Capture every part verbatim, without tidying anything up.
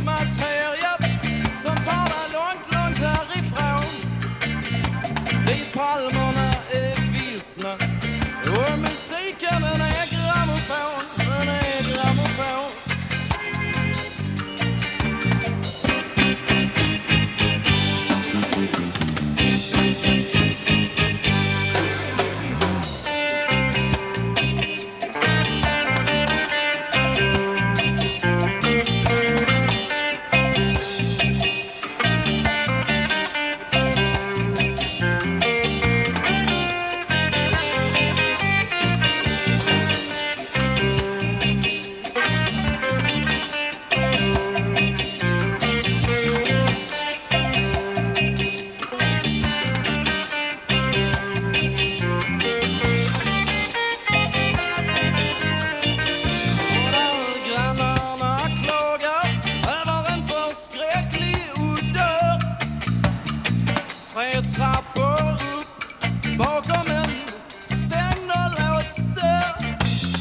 ljusmateria som talar långt, långt härifrån. Dit palmerna är vissna och musiken den är grammofon, den är grammofon. Tre trappor upp bakom en stängd och låst dörr.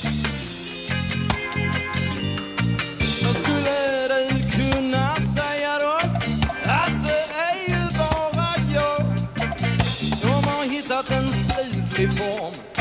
Så skulle du kunna säga då att det är ju bara jag som har hittat en slutlig form